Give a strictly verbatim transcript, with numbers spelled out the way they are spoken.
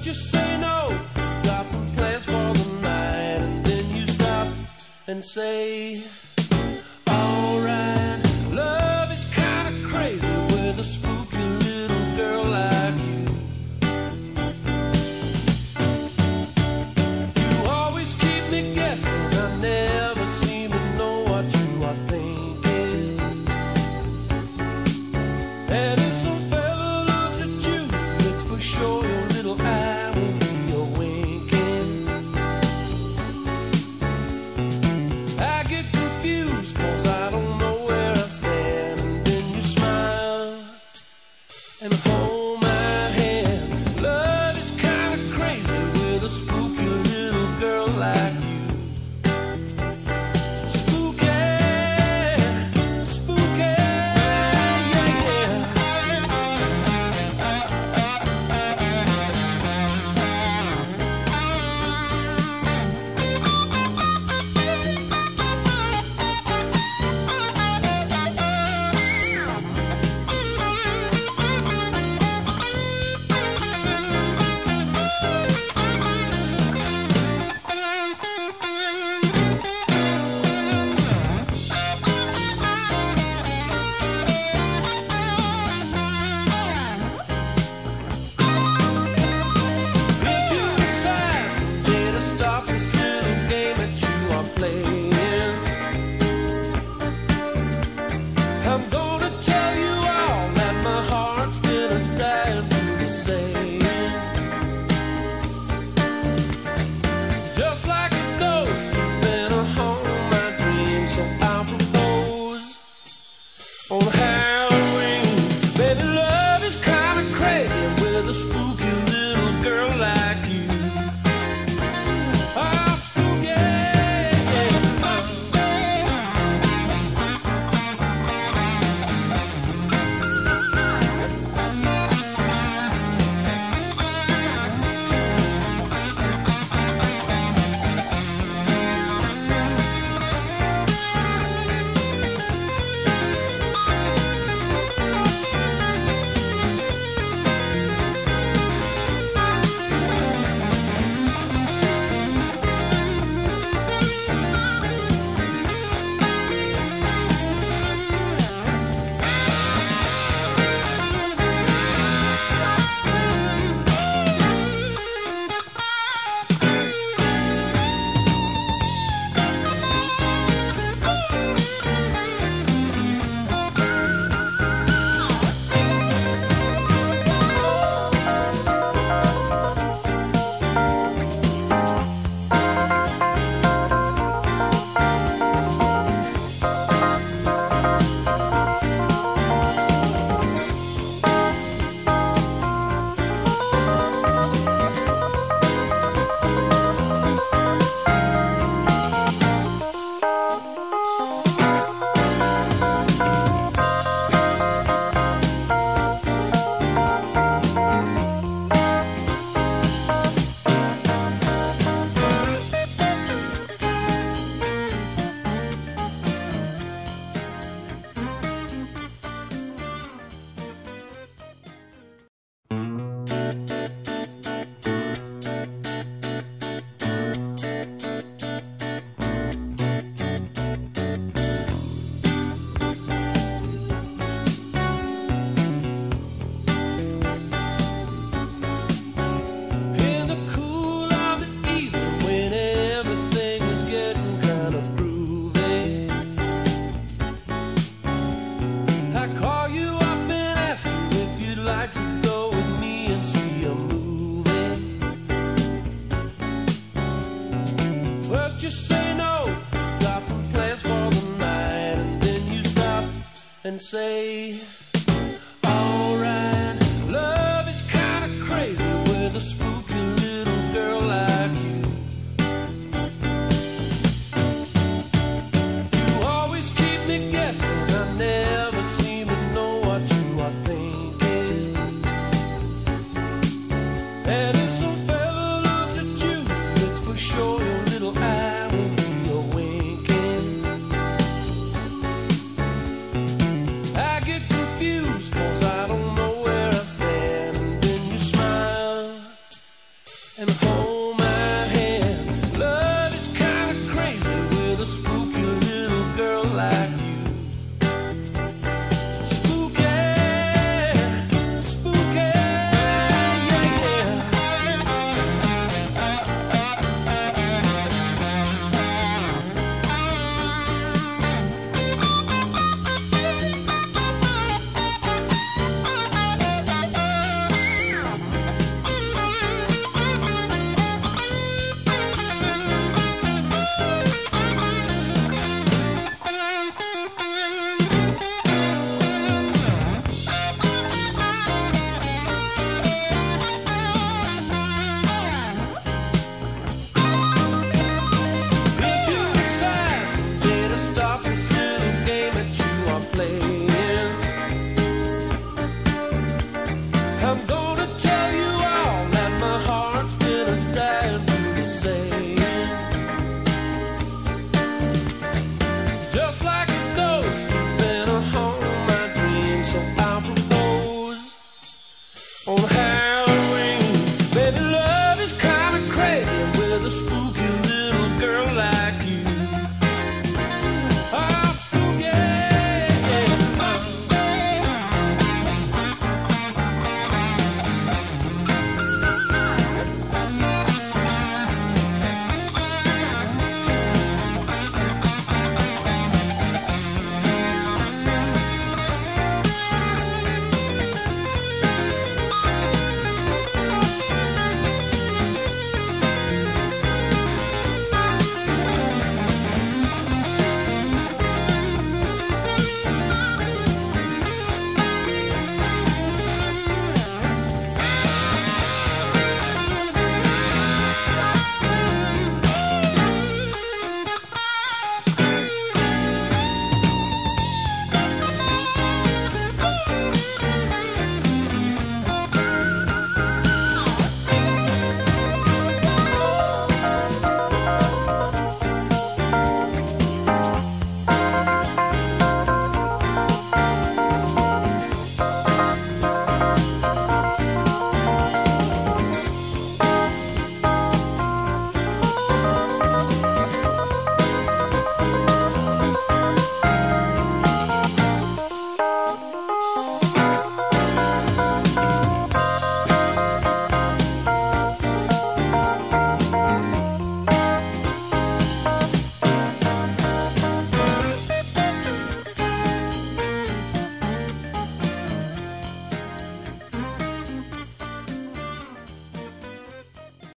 you say no, got some plans for the night, and then you stop and say, alright, love is kinda crazy with a spooky little girl like you. You always keep me guessing, I never seem to know what you are thinking. And if some fella looks at you, it's for sure your little eye will be a winking. I get confused cause I don't know where I stand, and then you smile and hold my hand. Love is kinda crazy with a spooky little girl like you. I'm gonna tell you all that my heart's been a dying to be saying. Just like a ghost, you've been a haunt my dreams, so I'll propose on Halloween. Baby, love is kinda crazy with a spooky little girl like you. You say no, got some plans for the night, and then you stop and say,